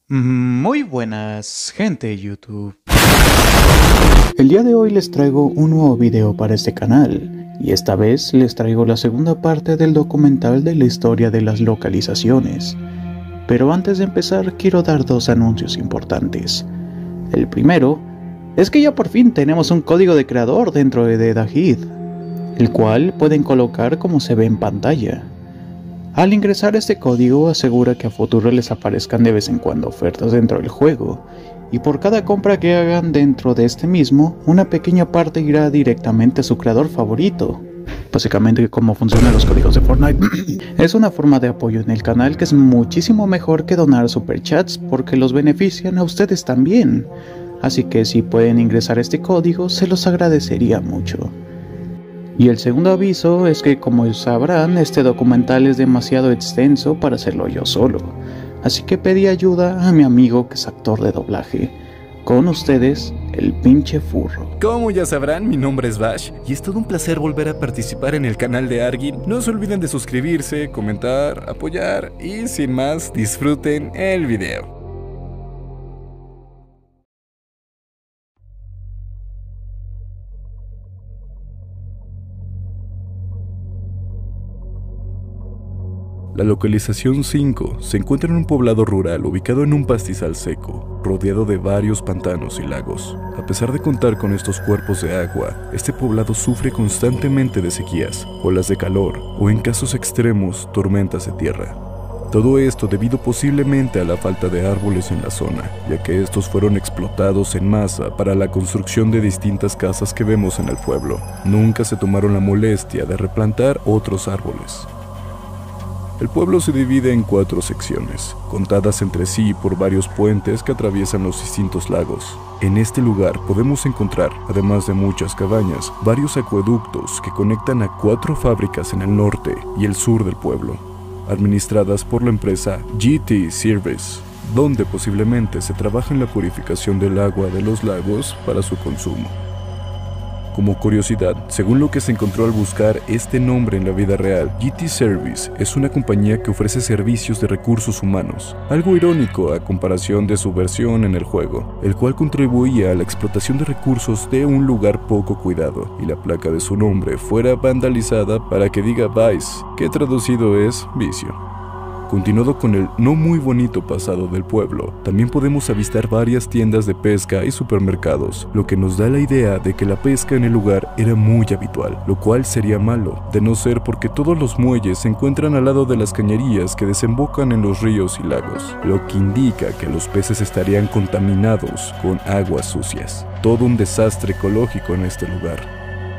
Muy buenas, gente de YouTube. El día de hoy les traigo un nuevo video para este canal, y esta vez les traigo la segunda parte del documental de la historia de las localizaciones. Pero antes de empezar quiero dar dos anuncios importantes. El primero es que ya por fin tenemos un código de creador dentro de Dahid, el cual pueden colocar como se ve en pantalla. Al ingresar este código asegura que a futuro les aparezcan de vez en cuando ofertas dentro del juego, y por cada compra que hagan dentro de este mismo, una pequeña parte irá directamente a su creador favorito. Básicamente como funcionan los códigos de Fortnite. Es una forma de apoyo en el canal que es muchísimo mejor que donar superchats porque los benefician a ustedes también. Así que si pueden ingresar este código se los agradecería mucho. Y el segundo aviso es que, como sabrán, este documental es demasiado extenso para hacerlo yo solo, así que pedí ayuda a mi amigo que es actor de doblaje. Con ustedes, el pinche furro. Como ya sabrán, mi nombre es Bash y es todo un placer volver a participar en el canal de Argin. No se olviden de suscribirse, comentar, apoyar y sin más, disfruten el video. La localización 5 se encuentra en un poblado rural ubicado en un pastizal seco, rodeado de varios pantanos y lagos. A pesar de contar con estos cuerpos de agua, este poblado sufre constantemente de sequías, olas de calor o, en casos extremos, tormentas de tierra. Todo esto debido posiblemente a la falta de árboles en la zona, ya que estos fueron explotados en masa para la construcción de distintas casas que vemos en el pueblo. Nunca se tomaron la molestia de replantar otros árboles. El pueblo se divide en 4 secciones, contadas entre sí por varios puentes que atraviesan los distintos lagos. En este lugar podemos encontrar, además de muchas cabañas, varios acueductos que conectan a 4 fábricas en el norte y el sur del pueblo, administradas por la empresa GT Service, donde posiblemente se trabaja en la purificación del agua de los lagos para su consumo. Como curiosidad, según lo que se encontró al buscar este nombre en la vida real, GT Service es una compañía que ofrece servicios de recursos humanos, algo irónico a comparación de su versión en el juego, el cual contribuía a la explotación de recursos de un lugar poco cuidado, y la placa de su nombre fuera vandalizada para que diga Vice, que traducido es vicio. Continuando con el no muy bonito pasado del pueblo, también podemos avistar varias tiendas de pesca y supermercados, lo que nos da la idea de que la pesca en el lugar era muy habitual, lo cual sería malo, de no ser porque todos los muelles se encuentran al lado de las cañerías que desembocan en los ríos y lagos, lo que indica que los peces estarían contaminados con aguas sucias. Todo un desastre ecológico en este lugar.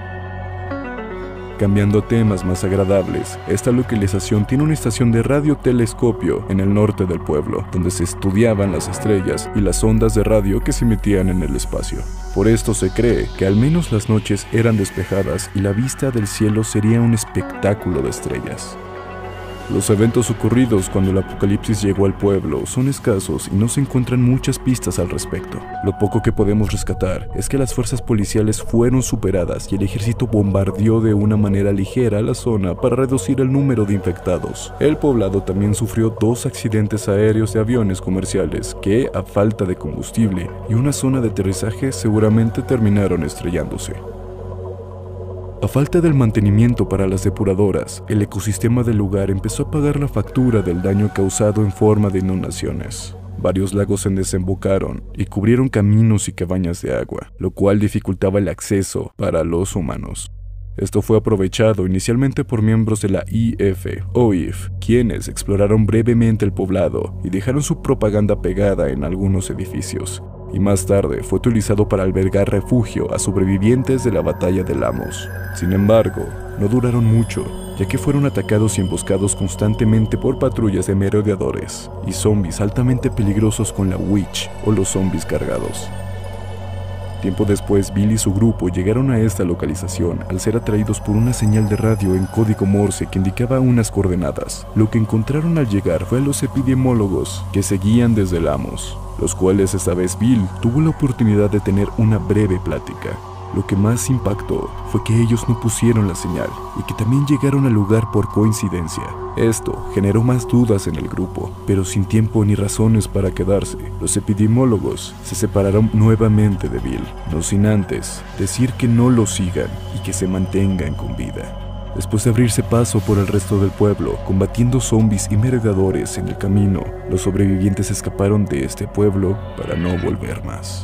Cambiando a temas más agradables, esta localización tiene una estación de radiotelescopio en el norte del pueblo, donde se estudiaban las estrellas y las ondas de radio que se emitían en el espacio. Por esto se cree que al menos las noches eran despejadas y la vista del cielo sería un espectáculo de estrellas. Los eventos ocurridos cuando el apocalipsis llegó al pueblo son escasos y no se encuentran muchas pistas al respecto. Lo poco que podemos rescatar es que las fuerzas policiales fueron superadas y el ejército bombardeó de una manera ligera la zona para reducir el número de infectados. El poblado también sufrió 2 accidentes aéreos de aviones comerciales que, a falta de combustible y una zona de aterrizaje, seguramente terminaron estrellándose. A falta del mantenimiento para las depuradoras, el ecosistema del lugar empezó a pagar la factura del daño causado en forma de inundaciones. Varios lagos se desembocaron y cubrieron caminos y cabañas de agua, lo cual dificultaba el acceso para los humanos. Esto fue aprovechado inicialmente por miembros de la OIF, quienes exploraron brevemente el poblado y dejaron su propaganda pegada en algunos edificios. Y más tarde fue utilizado para albergar refugio a sobrevivientes de la batalla de Lamos. Sin embargo, no duraron mucho, ya que fueron atacados y emboscados constantemente por patrullas de merodeadores y zombies altamente peligrosos con la Witch o los zombies cargados. Tiempo después, Bill y su grupo llegaron a esta localización al ser atraídos por una señal de radio en código Morse que indicaba unas coordenadas. Lo que encontraron al llegar fue a los epidemiólogos que seguían desde Lamos, los cuales esta vez Bill tuvo la oportunidad de tener una breve plática. Lo que más impactó fue que ellos no pusieron la señal y que también llegaron al lugar por coincidencia. Esto generó más dudas en el grupo, pero sin tiempo ni razones para quedarse, los epidemiólogos se separaron nuevamente de Bill, no sin antes decir que no lo sigan y que se mantengan con vida. Después de abrirse paso por el resto del pueblo, combatiendo zombies y merodeadores en el camino, los sobrevivientes escaparon de este pueblo para no volver más.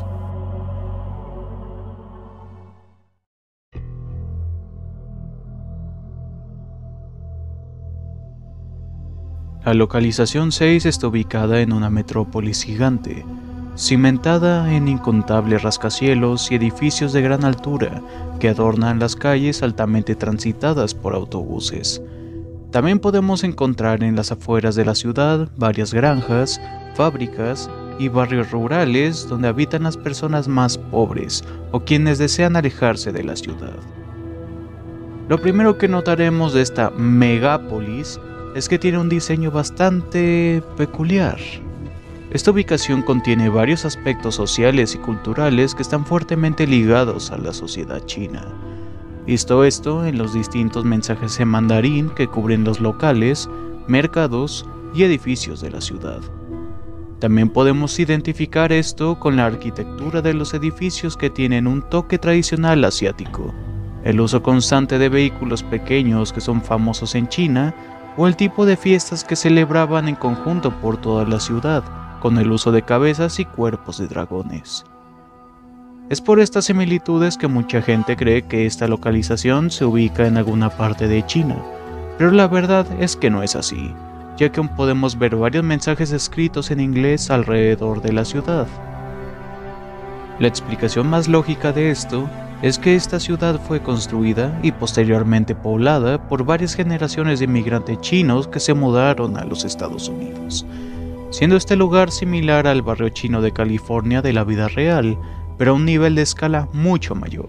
La localización 6 está ubicada en una metrópolis gigante, cimentada en incontables rascacielos y edificios de gran altura que adornan las calles altamente transitadas por autobuses. También podemos encontrar en las afueras de la ciudad varias granjas, fábricas y barrios rurales donde habitan las personas más pobres o quienes desean alejarse de la ciudad. Lo primero que notaremos de esta megápolis es que tiene un diseño bastante peculiar. Esta ubicación contiene varios aspectos sociales y culturales que están fuertemente ligados a la sociedad china. Visto esto en los distintos mensajes en mandarín que cubren los locales, mercados y edificios de la ciudad. También podemos identificar esto con la arquitectura de los edificios que tienen un toque tradicional asiático, el uso constante de vehículos pequeños que son famosos en China, o el tipo de fiestas que celebraban en conjunto por toda la ciudad, con el uso de cabezas y cuerpos de dragones. Es por estas similitudes que mucha gente cree que esta localización se ubica en alguna parte de China, pero la verdad es que no es así, ya que aún podemos ver varios mensajes escritos en inglés alrededor de la ciudad. La explicación más lógica de esto es que esta ciudad fue construida y posteriormente poblada por varias generaciones de inmigrantes chinos que se mudaron a los Estados Unidos, siendo este lugar similar al barrio chino de California de la vida real, pero a un nivel de escala mucho mayor.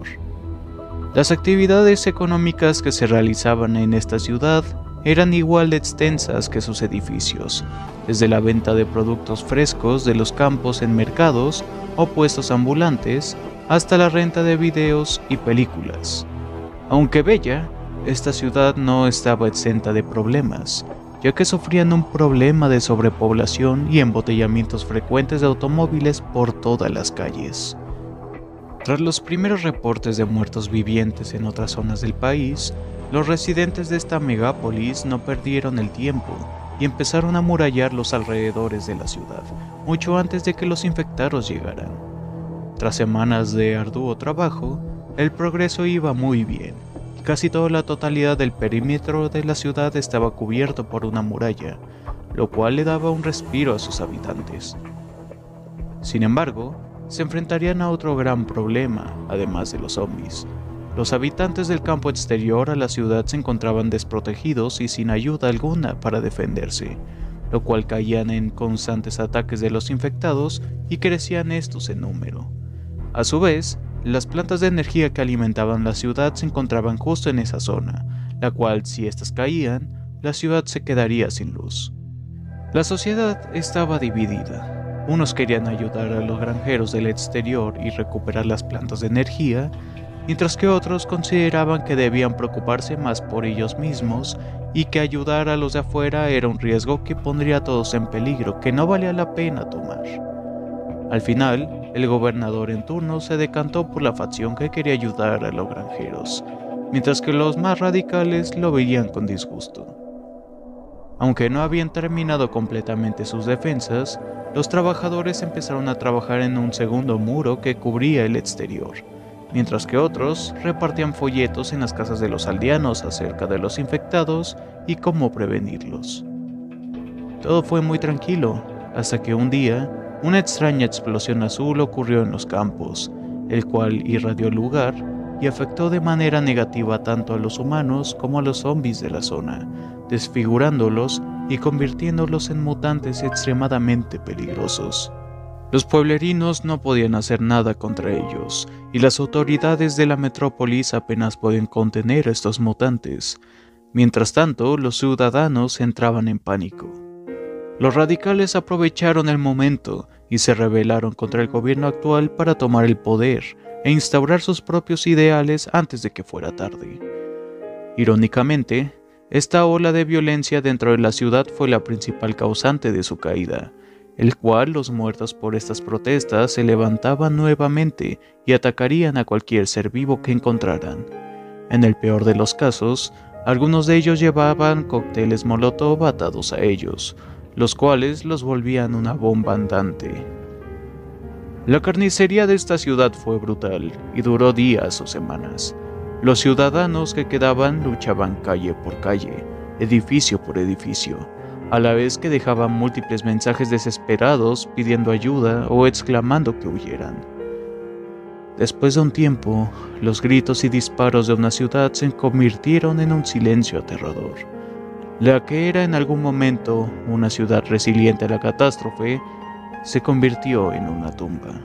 Las actividades económicas que se realizaban en esta ciudad eran igual de extensas que sus edificios, desde la venta de productos frescos de los campos en mercados o puestos ambulantes, hasta la renta de videos y películas. Aunque bella, esta ciudad no estaba exenta de problemas, ya que sufrían un problema de sobrepoblación y embotellamientos frecuentes de automóviles por todas las calles. Tras los primeros reportes de muertos vivientes en otras zonas del país, los residentes de esta megápolis no perdieron el tiempo y empezaron a amurallar los alrededores de la ciudad, mucho antes de que los infectados llegaran. Tras semanas de arduo trabajo, el progreso iba muy bien. Casi toda la totalidad del perímetro de la ciudad estaba cubierto por una muralla, lo cual le daba un respiro a sus habitantes. Sin embargo, se enfrentarían a otro gran problema, además de los zombies. Los habitantes del campo exterior a la ciudad se encontraban desprotegidos y sin ayuda alguna para defenderse, lo cual caían en constantes ataques de los infectados y crecían estos en número. A su vez, las plantas de energía que alimentaban la ciudad se encontraban justo en esa zona, la cual, si éstas caían, la ciudad se quedaría sin luz. La sociedad estaba dividida. Unos querían ayudar a los granjeros del exterior y recuperar las plantas de energía, mientras que otros consideraban que debían preocuparse más por ellos mismos y que ayudar a los de afuera era un riesgo que pondría a todos en peligro que no valía la pena tomar. Al final, el gobernador en turno se decantó por la facción que quería ayudar a los granjeros, mientras que los más radicales lo veían con disgusto. Aunque no habían terminado completamente sus defensas, los trabajadores empezaron a trabajar en un segundo muro que cubría el exterior, mientras que otros repartían folletos en las casas de los aldeanos acerca de los infectados y cómo prevenirlos. Todo fue muy tranquilo, hasta que un día, una extraña explosión azul ocurrió en los campos, el cual irradió el lugar y afectó de manera negativa tanto a los humanos como a los zombies de la zona, desfigurándolos y convirtiéndolos en mutantes extremadamente peligrosos. Los pueblerinos no podían hacer nada contra ellos, y las autoridades de la metrópolis apenas pueden contener a estos mutantes. Mientras tanto, los ciudadanos entraban en pánico. Los radicales aprovecharon el momento y se rebelaron contra el gobierno actual para tomar el poder, e instaurar sus propios ideales antes de que fuera tarde. Irónicamente, esta ola de violencia dentro de la ciudad fue la principal causante de su caída, el cual los muertos por estas protestas se levantaban nuevamente y atacarían a cualquier ser vivo que encontraran. En el peor de los casos, algunos de ellos llevaban cócteles Molotov atados a ellos, los cuales los volvían una bomba andante. La carnicería de esta ciudad fue brutal y duró días o semanas. Los ciudadanos que quedaban luchaban calle por calle, edificio por edificio, a la vez que dejaban múltiples mensajes desesperados pidiendo ayuda o exclamando que huyeran. Después de un tiempo, los gritos y disparos de una ciudad se convirtieron en un silencio aterrador. La que era en algún momento una ciudad resiliente a la catástrofe, se convirtió en una tumba.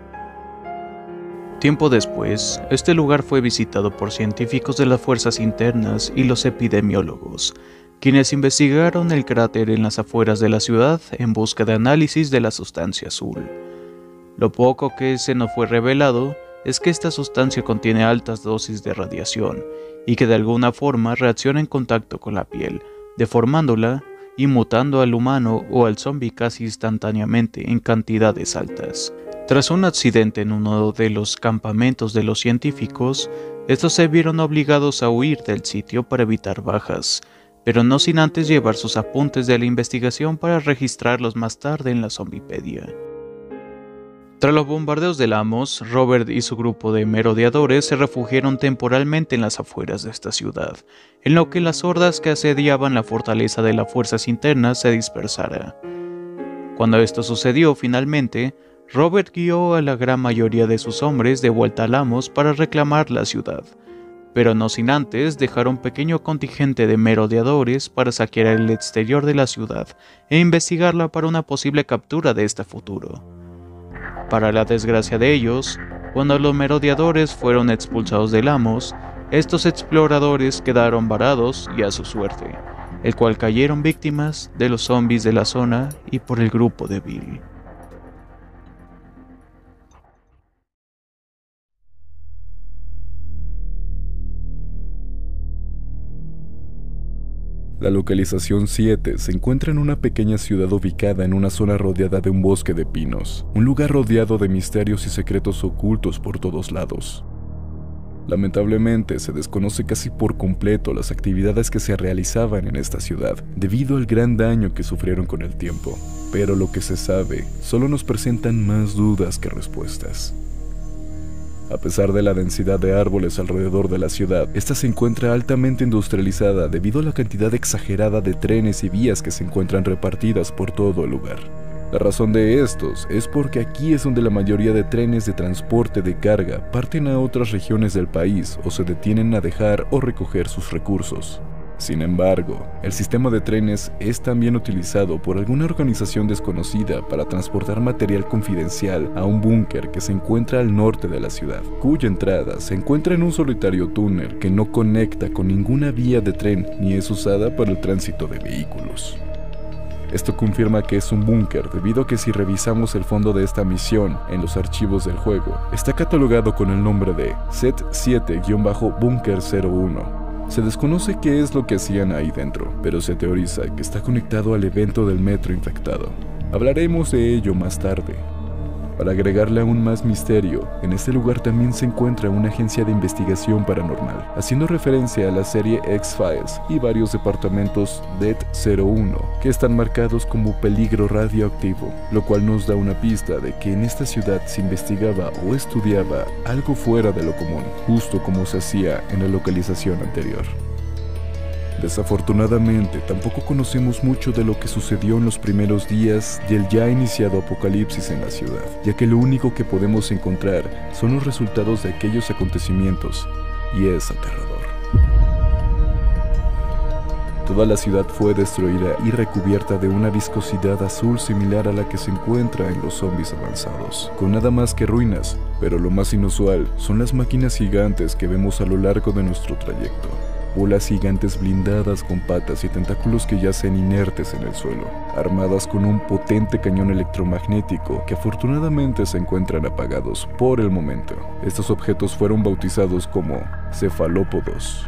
Tiempo después, este lugar fue visitado por científicos de las fuerzas internas y los epidemiólogos, quienes investigaron el cráter en las afueras de la ciudad en busca de análisis de la sustancia azul. Lo poco que se nos fue revelado es que esta sustancia contiene altas dosis de radiación y que de alguna forma reacciona en contacto con la piel, deformándola y mutando al humano o al zombie casi instantáneamente en cantidades altas. Tras un accidente en uno de los campamentos de los científicos, estos se vieron obligados a huir del sitio para evitar bajas, pero no sin antes llevar sus apuntes de la investigación para registrarlos más tarde en la Zombipedia. Tras los bombardeos de Lamos, Robert y su grupo de merodeadores se refugiaron temporalmente en las afueras de esta ciudad, en lo que las hordas que asediaban la fortaleza de las fuerzas internas se dispersara. Cuando esto sucedió finalmente, Robert guió a la gran mayoría de sus hombres de vuelta a Lamos para reclamar la ciudad, pero no sin antes dejar un pequeño contingente de merodeadores para saquear el exterior de la ciudad e investigarla para una posible captura de este futuro. Para la desgracia de ellos, cuando los merodeadores fueron expulsados de Lamos, estos exploradores quedaron varados y a su suerte, el cual cayeron víctimas de los zombies de la zona y por el grupo de Bill. La localización 7 se encuentra en una pequeña ciudad ubicada en una zona rodeada de un bosque de pinos, un lugar rodeado de misterios y secretos ocultos por todos lados. Lamentablemente, se desconoce casi por completo las actividades que se realizaban en esta ciudad, debido al gran daño que sufrieron con el tiempo, pero lo que se sabe solo nos presentan más dudas que respuestas. A pesar de la densidad de árboles alrededor de la ciudad, esta se encuentra altamente industrializada debido a la cantidad exagerada de trenes y vías que se encuentran repartidas por todo el lugar. La razón de estos es porque aquí es donde la mayoría de trenes de transporte de carga parten a otras regiones del país o se detienen a dejar o recoger sus recursos. Sin embargo, el sistema de trenes es también utilizado por alguna organización desconocida para transportar material confidencial a un búnker que se encuentra al norte de la ciudad, cuya entrada se encuentra en un solitario túnel que no conecta con ninguna vía de tren ni es usada para el tránsito de vehículos. Esto confirma que es un búnker debido a que si revisamos el fondo de esta misión en los archivos del juego, está catalogado con el nombre de Set-7-Búnker 01. Se desconoce qué es lo que hacían ahí dentro, pero se teoriza que está conectado al evento del metro infectado. Hablaremos de ello más tarde. Para agregarle aún más misterio, en este lugar también se encuentra una agencia de investigación paranormal, haciendo referencia a la serie X-Files y varios departamentos DET-01 que están marcados como peligro radioactivo, lo cual nos da una pista de que en esta ciudad se investigaba o estudiaba algo fuera de lo común, justo como se hacía en la localización anterior. Desafortunadamente, tampoco conocemos mucho de lo que sucedió en los primeros días del ya iniciado apocalipsis en la ciudad, ya que lo único que podemos encontrar son los resultados de aquellos acontecimientos, y es aterrador. Toda la ciudad fue destruida y recubierta de una viscosidad azul similar a la que se encuentra en los zombies avanzados, con nada más que ruinas, pero lo más inusual son las máquinas gigantes que vemos a lo largo de nuestro trayecto. bolas gigantes blindadas con patas y tentáculos que yacen inertes en el suelo, armadas con un potente cañón electromagnético que afortunadamente se encuentran apagados por el momento. Estos objetos fueron bautizados como cefalópodos.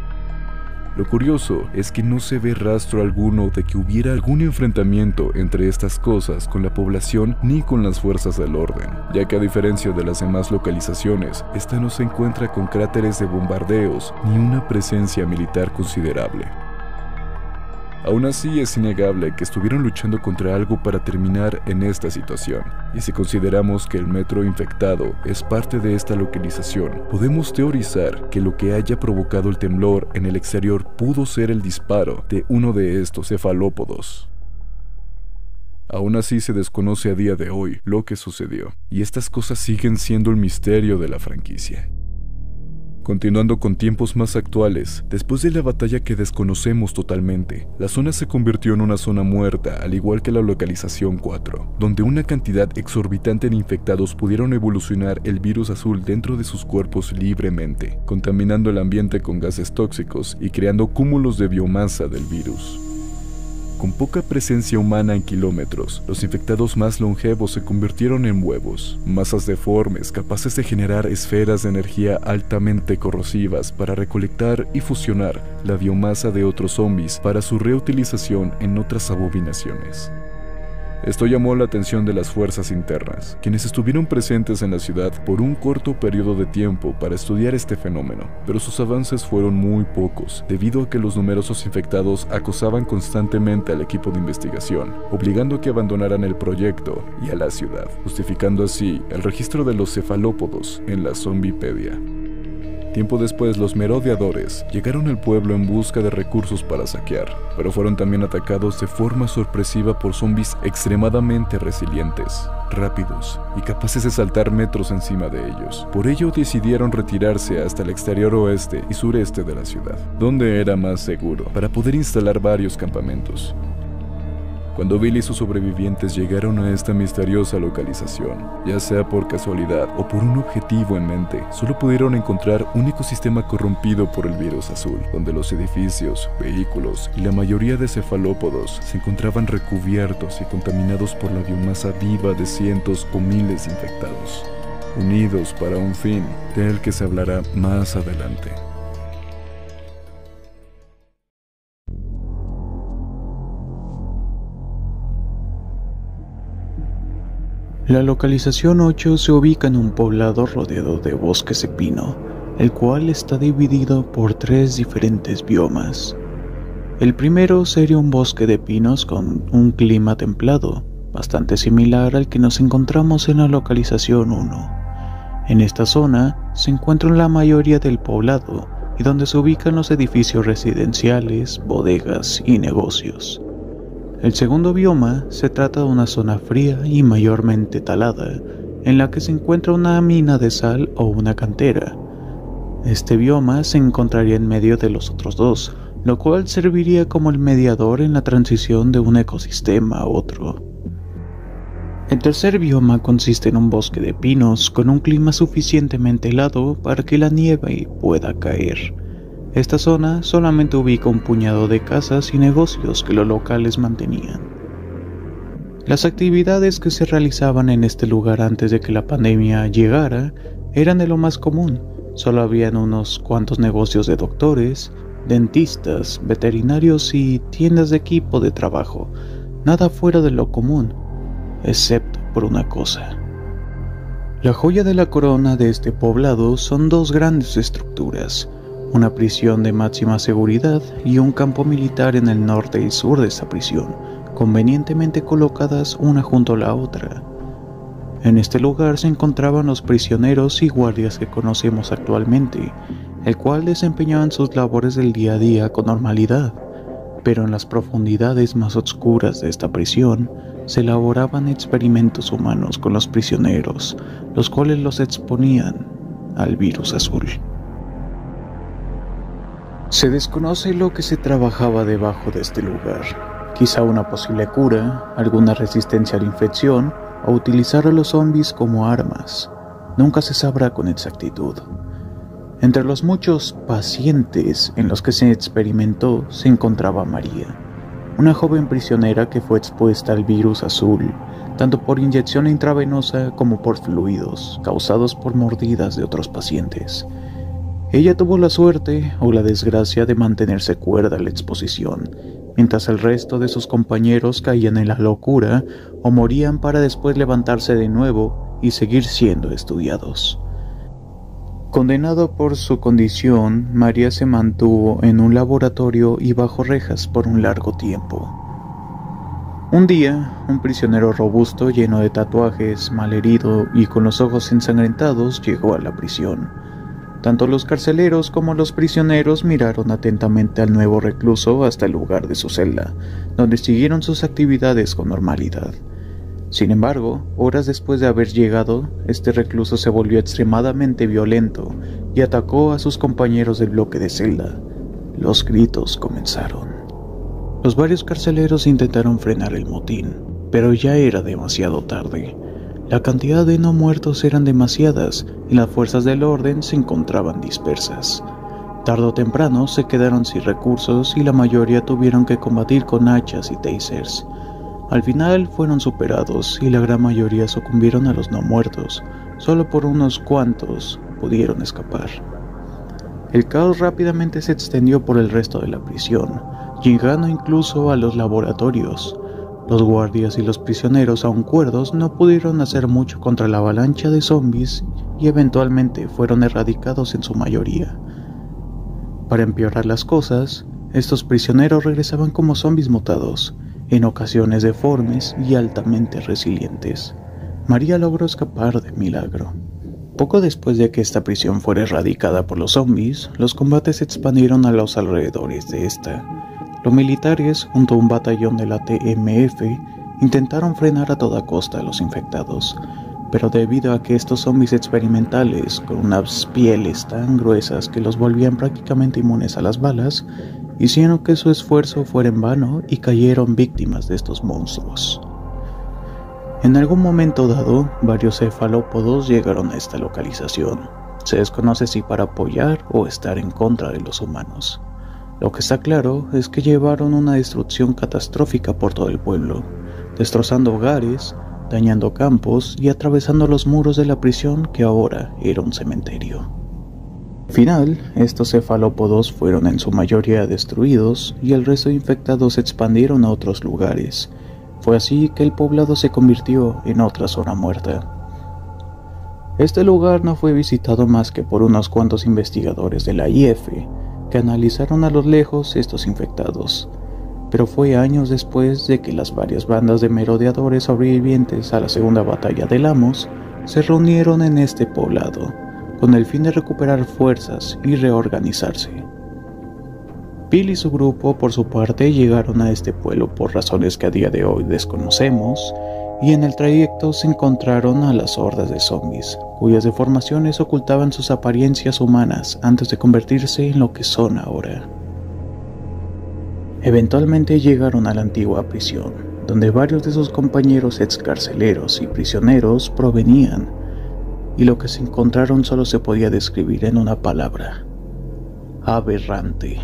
Lo curioso es que no se ve rastro alguno de que hubiera algún enfrentamiento entre estas cosas con la población ni con las fuerzas del orden, ya que a diferencia de las demás localizaciones, esta no se encuentra con cráteres de bombardeos ni una presencia militar considerable. Aún así, es innegable que estuvieron luchando contra algo para terminar en esta situación, y si consideramos que el metro infectado es parte de esta localización, podemos teorizar que lo que haya provocado el temblor en el exterior pudo ser el disparo de uno de estos cefalópodos. Aún así, se desconoce a día de hoy lo que sucedió, y estas cosas siguen siendo el misterio de la franquicia. Continuando con tiempos más actuales, después de la batalla que desconocemos totalmente, la zona se convirtió en una zona muerta, al igual que la localización 4, donde una cantidad exorbitante de infectados pudieron evolucionar el virus azul dentro de sus cuerpos libremente, contaminando el ambiente con gases tóxicos y creando cúmulos de biomasa del virus. Con poca presencia humana en kilómetros, los infectados más longevos se convirtieron en huevos, masas deformes capaces de generar esferas de energía altamente corrosivas para recolectar y fusionar la biomasa de otros zombies para su reutilización en otras abominaciones. Esto llamó la atención de las fuerzas internas, quienes estuvieron presentes en la ciudad por un corto periodo de tiempo para estudiar este fenómeno, pero sus avances fueron muy pocos, debido a que los numerosos infectados acosaban constantemente al equipo de investigación, obligando a que abandonaran el proyecto y a la ciudad, justificando así el registro de los cefalópodos en la Zombipedia. Tiempo después, los merodeadores llegaron al pueblo en busca de recursos para saquear, pero fueron también atacados de forma sorpresiva por zombies extremadamente resilientes, rápidos y capaces de saltar metros encima de ellos. Por ello decidieron retirarse hasta el exterior oeste y sureste de la ciudad, donde era más seguro, para poder instalar varios campamentos. Cuando Bill y sus sobrevivientes llegaron a esta misteriosa localización, ya sea por casualidad o por un objetivo en mente, solo pudieron encontrar un ecosistema corrompido por el virus azul, donde los edificios, vehículos y la mayoría de cefalópodos se encontraban recubiertos y contaminados por la biomasa viva de cientos o miles de infectados, unidos para un fin del que se hablará más adelante. La localización 8 se ubica en un poblado rodeado de bosques de pino, el cual está dividido por 3 diferentes biomas. El primero sería un bosque de pinos con un clima templado, bastante similar al que nos encontramos en la localización 1. En esta zona se encuentra la mayoría del poblado y donde se ubican los edificios residenciales, bodegas y negocios. El segundo bioma se trata de una zona fría y mayormente talada, en la que se encuentra una mina de sal o una cantera. Este bioma se encontraría en medio de los otros dos, lo cual serviría como el mediador en la transición de un ecosistema a otro. El tercer bioma consiste en un bosque de pinos con un clima suficientemente helado para que la nieve pueda caer. Esta zona solamente ubica un puñado de casas y negocios que los locales mantenían. Las actividades que se realizaban en este lugar antes de que la pandemia llegara eran de lo más común. Solo habían unos cuantos negocios de doctores, dentistas, veterinarios y tiendas de equipo de trabajo. Nada fuera de lo común, excepto por una cosa. La joya de la corona de este poblado son 2 grandes estructuras, una prisión de máxima seguridad y un campo militar en el norte y sur de esta prisión, convenientemente colocadas una junto a la otra. En este lugar se encontraban los prisioneros y guardias que conocemos actualmente, el cual desempeñaban sus labores del día a día con normalidad, pero en las profundidades más oscuras de esta prisión se elaboraban experimentos humanos con los prisioneros, los cuales los exponían al virus azul. Se desconoce lo que se trabajaba debajo de este lugar, quizá una posible cura, alguna resistencia a la infección o utilizar a los zombies como armas. Nunca se sabrá con exactitud. Entre los muchos pacientes en los que se experimentó se encontraba María, una joven prisionera que fue expuesta al virus azul, tanto por inyección intravenosa como por fluidos causados por mordidas de otros pacientes. Ella tuvo la suerte o la desgracia de mantenerse cuerda a la exposición, mientras el resto de sus compañeros caían en la locura o morían para después levantarse de nuevo y seguir siendo estudiados. Condenado por su condición, María se mantuvo en un laboratorio y bajo rejas por un largo tiempo. Un día, un prisionero robusto, lleno de tatuajes, malherido y con los ojos ensangrentados, llegó a la prisión. Tanto los carceleros como los prisioneros miraron atentamente al nuevo recluso hasta el lugar de su celda, donde siguieron sus actividades con normalidad. Sin embargo, horas después de haber llegado, este recluso se volvió extremadamente violento y atacó a sus compañeros del bloque de celda. Los gritos comenzaron. Los varios carceleros intentaron frenar el motín, pero ya era demasiado tarde. La cantidad de no muertos eran demasiadas y las fuerzas del orden se encontraban dispersas. Tarde o temprano se quedaron sin recursos y la mayoría tuvieron que combatir con hachas y tasers. Al final fueron superados y la gran mayoría sucumbieron a los no muertos. Solo por unos cuantos pudieron escapar. El caos rápidamente se extendió por el resto de la prisión, llegando incluso a los laboratorios. Los guardias y los prisioneros aún cuerdos no pudieron hacer mucho contra la avalancha de zombies y eventualmente fueron erradicados en su mayoría. Para empeorar las cosas, estos prisioneros regresaban como zombies mutados, en ocasiones deformes y altamente resilientes. María logró escapar de milagro. Poco después de que esta prisión fuera erradicada por los zombies, los combates se expandieron a los alrededores de esta. Los militares, junto a un batallón de la TMF, intentaron frenar a toda costa a los infectados, pero debido a que estos zombies experimentales, con unas pieles tan gruesas que los volvían prácticamente inmunes a las balas, hicieron que su esfuerzo fuera en vano y cayeron víctimas de estos monstruos. En algún momento dado, varios cefalópodos llegaron a esta localización. Se desconoce si para apoyar o estar en contra de los humanos. Lo que está claro es que llevaron una destrucción catastrófica por todo el pueblo, destrozando hogares, dañando campos y atravesando los muros de la prisión que ahora era un cementerio. Al final, estos cefalópodos fueron en su mayoría destruidos y el resto de infectados se expandieron a otros lugares. Fue así que el poblado se convirtió en otra zona muerta. Este lugar no fue visitado más que por unos cuantos investigadores de la IF, que analizaron a lo lejos estos infectados, pero fue años después de que las varias bandas de merodeadores sobrevivientes a la segunda batalla de Lamos se reunieron en este poblado, con el fin de recuperar fuerzas y reorganizarse. Bill y su grupo, por su parte, llegaron a este pueblo por razones que a día de hoy desconocemos, y en el trayecto se encontraron a las hordas de zombies, cuyas deformaciones ocultaban sus apariencias humanas antes de convertirse en lo que son ahora. Eventualmente llegaron a la antigua prisión, donde varios de sus compañeros excarceleros y prisioneros provenían, y lo que se encontraron solo se podía describir en una palabra: aberrante.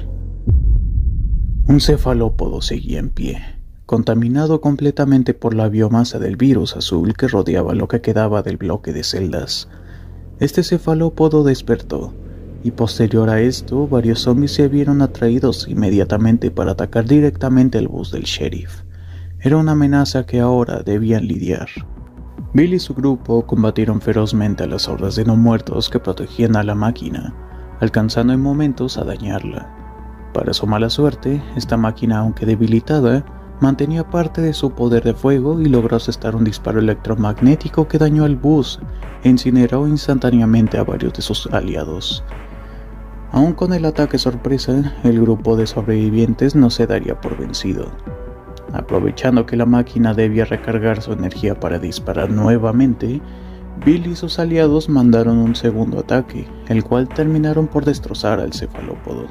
Un cefalópodo seguía en pie, contaminado completamente por la biomasa del virus azul que rodeaba lo que quedaba del bloque de celdas. Este cefalópodo despertó, y posterior a esto, varios zombies se vieron atraídos inmediatamente para atacar directamente al bus del sheriff. Era una amenaza que ahora debían lidiar. Bill y su grupo combatieron ferozmente a las hordas de no muertos que protegían a la máquina, alcanzando en momentos a dañarla. Para su mala suerte, esta máquina, aunque debilitada, mantenía parte de su poder de fuego y logró asestar un disparo electromagnético que dañó al bus e incineró instantáneamente a varios de sus aliados. Aún con el ataque sorpresa, el grupo de sobrevivientes no se daría por vencido. Aprovechando que la máquina debía recargar su energía para disparar nuevamente, Bill y sus aliados mandaron un segundo ataque, el cual terminaron por destrozar al cefalópodo.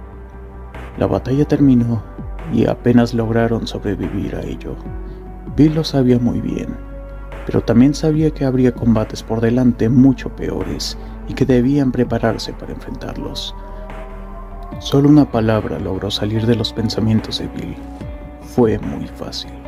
La batalla terminó y apenas lograron sobrevivir a ello. Bill lo sabía muy bien, pero también sabía que habría combates por delante mucho peores y que debían prepararse para enfrentarlos. Solo una palabra logró salir de los pensamientos de Bill. Fue muy fácil.